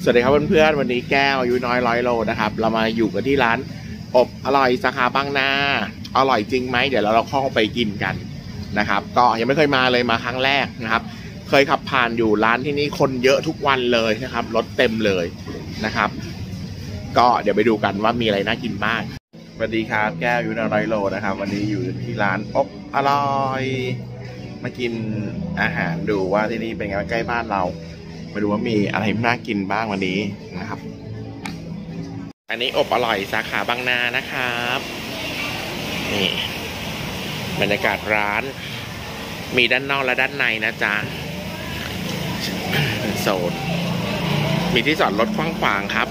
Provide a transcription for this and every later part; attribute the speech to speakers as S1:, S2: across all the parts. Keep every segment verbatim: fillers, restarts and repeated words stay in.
S1: สวัสดีครับเพื่อนๆวันนี้แก้วอายุน้อยร้อยโลนะครับเรามาอยู่กันที่ร้านอบอร่อยสาขาบางนาอร่อยจริงไหมเดี๋ยวเราเราเข้าไปกินกันนะครับก็ยังไม่เคยมาเลยมาครั้งแรกนะครับเคยขับผ่านอยู่ร้านที่นี่คนเยอะทุกวันเลยนะครับรถเต็มเลยนะครับก็เดี๋ยวไปดูกันว่ามีอะไรน่ากินบ้างสวัสดีครับแก้วอายุน้อยร้อยโลนะครับวันนี้อยู่ที่ร้านอบอร่อยมากินอาหารดูว่าที่นี่เป็นไงใกล้บ้านเรามาดูว่ามีอะไรน่ากินบ้างวันนี้นะครับอันนี้อบอร่อยสาขาบางนานะครับนี่บรรยากาศร้านมีด้านนอกและด้านในนะจ๊ะโซนมีที่จอดรถกว้างขวางครับ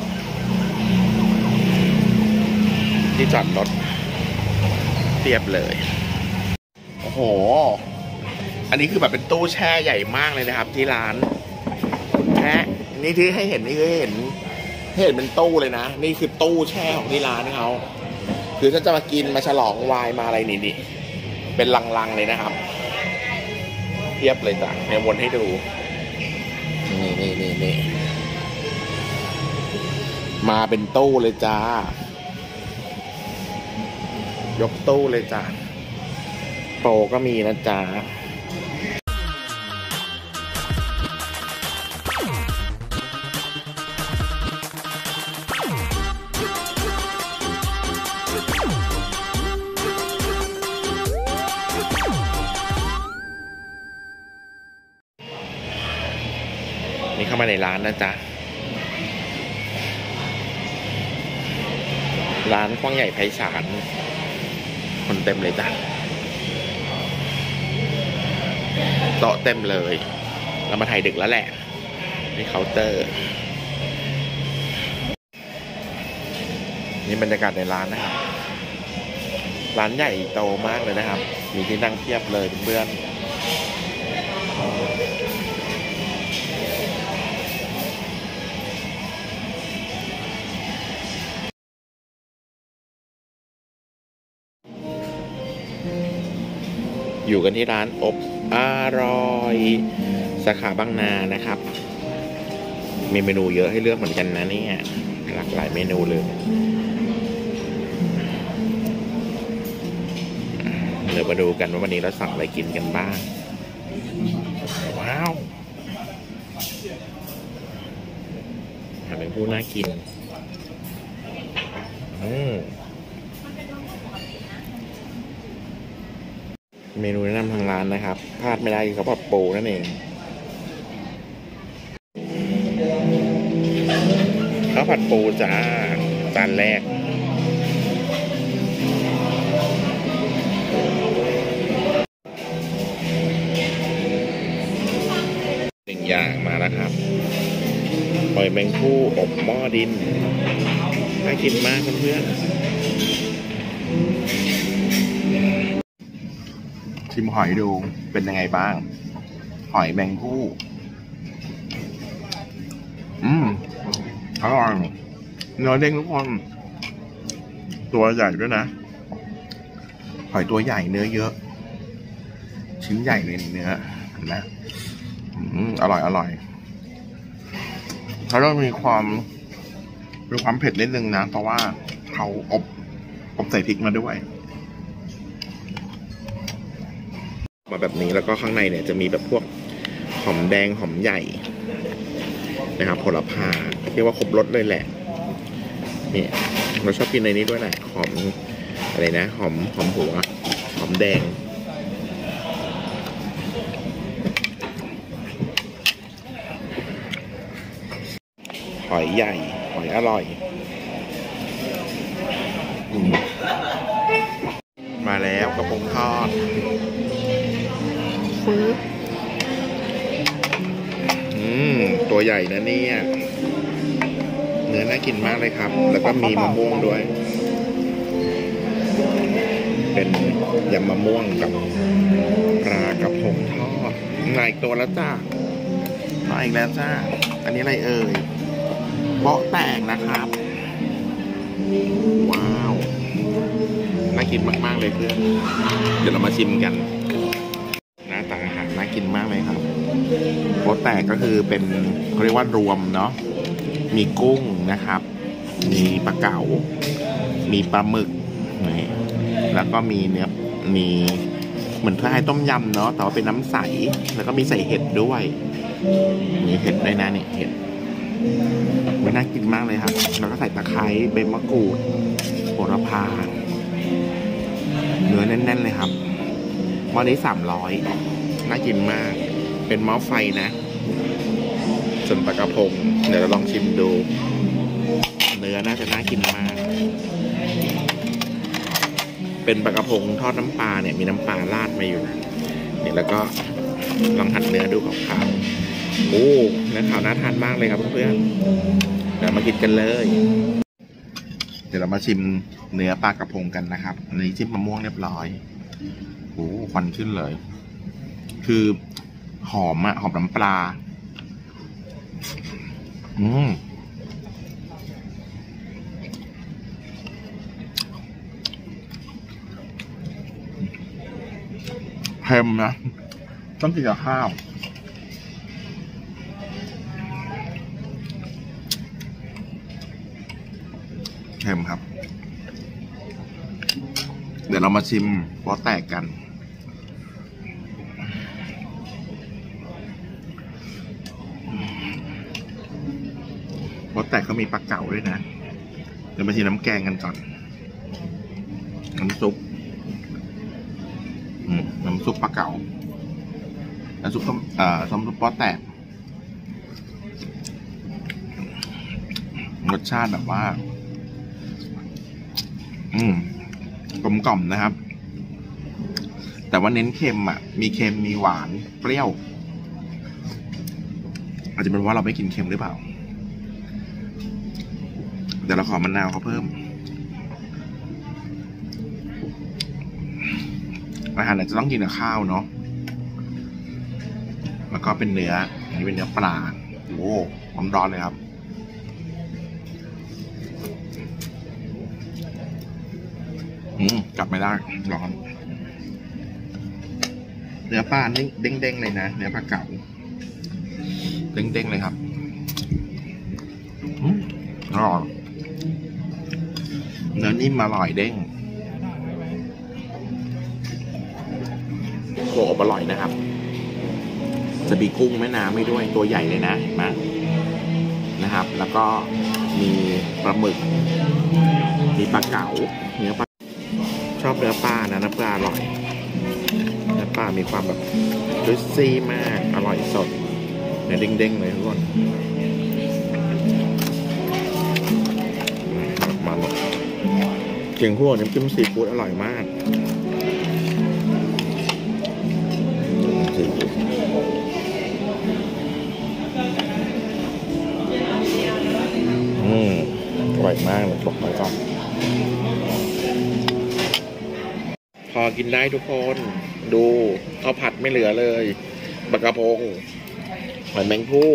S1: ที่จอดรถเรียบเลยโอ้โหอันนี้คือแบบเป็นตู้แช่ใหญ่มากเลยนะครับที่ร้านแช่นี่ที่ให้เห็นนี่คือเห็นเห็นเป็นตู้เลยนะนี่คือตู้แช่ของที่ร้านเขาคือถ้าจะมากินมาฉลองไวน์มาอะไรนี่นี่เป็นลังๆเลยนะครับเทียบเลยจ้ะเดี๋ยววนให้ดูนี่นี่นี่นี่มาเป็นตู้เลยจ้ายกตู้เลยจ้ะโปรก็มีนะจ๊ะนี่เข้ามาในร้านนะจ๊ะร้านกว้างใหญ่ไพศาลคนเต็มเลยจ้ะโต๊ะเต็มเลยเรามาถ่ายดึกแล้วแหละในเคาน์เตอร์นี่บรรยากาศในร้านนะครับร้านใหญ่โตมากเลยนะครับมีที่นั่งเพียบเลยเพื่อนอยู่กันที่ร้านอบอร่อยสาขาบางนานะครับมีเมนูเยอะให้เลือกเหมือนกันนะเนี่ยหลากหลายเมนูเลยเดี๋ยวมาดูกันว่าวันนี้เราสั่งอะไรกินกันบ้างว้าวหาเป็นผู้น่ากินอืมเมนูแนะนำทางร้านนะครับพลาดไม่ได้คือข้าวผัดปูนั่นเองข้าวผัดปูจ้าจานแรกหนึ่งอย่างมาแล้วครับหอยแมงภู่อบหม้อดินน่ากินมากเพื่อนชิมหอยดูเป็นยังไงบ้างหอยแมงภู่อืมอร่อยเนื้อเด้งทุกคนตัวใหญ่ด้วยนะหอยตัวใหญ่เนื้อเยอะชิ้นใหญ่เลยเนื้อเห็นไหมอืมอร่อยอร่อยเขาต้องมีความมีความเผ็ดนิดนึงนะเพราะว่าเขาอบอบใส่พริกมาด้วยมาแบบนี้แล้วก็ข้างในเนี่ยจะมีแบบพวกหอมแดงหอมใหญ่นะครับโหระพาเรียกว่าครบรสเลยแหละนี่เราชอบกินในนี้ด้วยนะหอมอะไรนะหอมหอมหัวหอมแดงหอยใหญ่หอยอร่อยมาแล้วกระพงทอดอืมตัวใหญ่นะเนี่ยเนื้อน่ากินมากเลยครับแล้วก็มีมะม่วงด้วยเป็นยำมะม่วงกับปลากระพงทอดมาอีกตัวแล้วจ้ามาอีกแล้วจ้าอันนี้อะไรเอ่ยเบาะแตกนะครับว้าวน่ากินมากๆเลยเพื่อนเดี๋ยวเรามาชิมกันหน้าตาอาหารน่ากินมากเลยครับเบาะแตกก็คือเป็นเขาเรียกว่ารวมเนาะมีกุ้งนะครับมีปลาเก๋ามีปลาหมึกนี่แล้วก็มีเนื้อมีเหมือนคล้ายต้มยำเนาะแต่ว่าเป็นน้ำใสแล้วก็มีใส่เห็ดด้วยมีเห็ดด้วยนะเนี่ยเห็ดมันน่ากินมากเลยครับแล้วก็ใส่ตะไคร้ใบมะกรูดโหระพาเนื้อแน่นๆเลยครับหม้อนี้สามร้อยน่ากินมากเป็นหม้อไฟนะส่วนปลากระพงเดี๋ยวเราลองชิมดูเนื้อน่าจะน่ากินมากเป็นปลากระพงทอดน้ำปลาเนี่ยมีน้ำปลาราดมาอยู่นะเนี่ยแล้วก็ลองหั่นเนื้อดูของเขาโอ้เนื้อขาวน่าทานมากเลยครับเพื่อนๆเดี๋ยวมากินกันเลยเดี๋ยวเรามาชิมเนื้อปลากระพงกันนะครับอันนี้จิ้มมะม่วงเรียบร้อยโอ้ควันขึ้นเลยคือหอมอะหอมน้ำปลาอืมเค็มนะต้องกินกับข้าวเค็มครับเดี๋ยวเรามาชิมป๊อแตกกันป๊อแตกเขามีปลาเก๋าด้วยนะเดี๋ยวมาชิมน้ำแกงกันก่อนน้ำซุปน้ำซุปปลาเก๋าน้ำซุปต้มเอ่อน้ำซุปป๊อแตกรสชาติแบบว่าอืมกลมกล่อมนะครับแต่ว่าเน้นเค็มอ่ะมีเค็มมีหวานเปรี้ยวอาจจะเป็นว่าเราไม่กินเค็มหรือเปล่าเดี๋ยวเราขอมะนาวเขาเพิ่มอาหารอาจจะต้องกินกับข้าวเนาะแล้วก็เป็นเนื้ออันนี้เป็นเนื้อปลาโอ้ความร้อนเลยครับอืมกลับไม่ได้ร้อนเนื้อปลาเด้งๆเลยนะเนื้อปลาเก๋าเด้งๆเลยครับอืมอร่อยเนื้อนิ่มอร่อยเด้งโขอบอร่อยนะครับจะมีกุ้งแม่น้ำไม่ด้วยตัวใหญ่เลยนะเห็นไหมนะครับแล้วก็มีปลาหมึกมีปลาเก๋าเนื้อปลาชอบเนื้อปลานะน้ำปลาอร่อยเนื้อปลามีความแบบจุยซี่มากอร่อยสดเนื้อเด้งๆเลยทุกคนมาหมดเกี๊ยวคั่วน้ำจิ้มซีฟู้ดอร่อยมากอืมอร่อยมากเลยบอกไว้ก่อนพอกินได้ทุกคนดูข้าวผัดไม่เหลือเลยปลากระพงหอยแมงภู่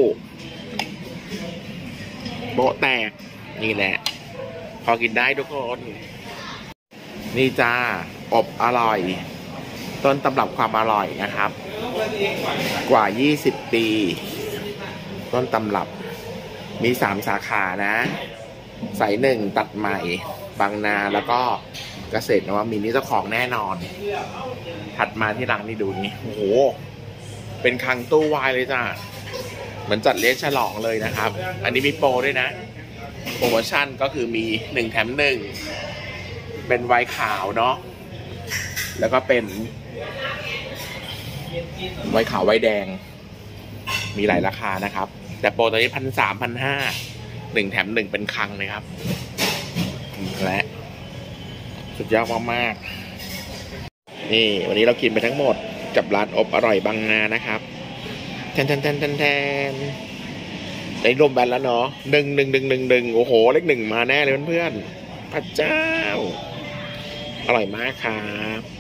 S1: โป๊ะแตกนี่แหละพอกินได้ทุกคนนี่จ้าอบอร่อยต้นตำรับความอร่อยนะครับกว่ายี่สิบปีต้นตำรับมีสามสาขานะสายหนึ่งตัดใหม่บางนาแล้วก็เกษตรนวมินทร์นี่เจ้าของแน่นอนถัดมาที่ร้านนี่ดูนี่โอ้โหเป็นคลังตู้วายเลยจ้าเหมือนจัดเลี้ยงฉลองเลยนะครับอันนี้มีโปรด้วยนะโปรโมชั่นก็คือมีหนึ่งแถมหนึ่งเป็นไวน์ขาวเนาะแล้วก็เป็นไวน์ขาวไวน์แดงมีหลายราคานะครับแต่โปรตอนนี้พันสามพันห้าหนึ่งแถมหนึ่งเป็นคลังเลยครับและสุดยอดมากๆนี่วันนี้เรากินไปทั้งหมดกับร้านอบอร่อยบางนานะครับแทนแทนแทนแทนแทนได้รวมแบนแล้วเนาะหนึ่งหนึ่งหนึ่งหนึ่งหนึ่งโอ้โหเลขหนึ่งมาแน่เลยเพื่อนๆพระเจ้าอร่อยมากครับ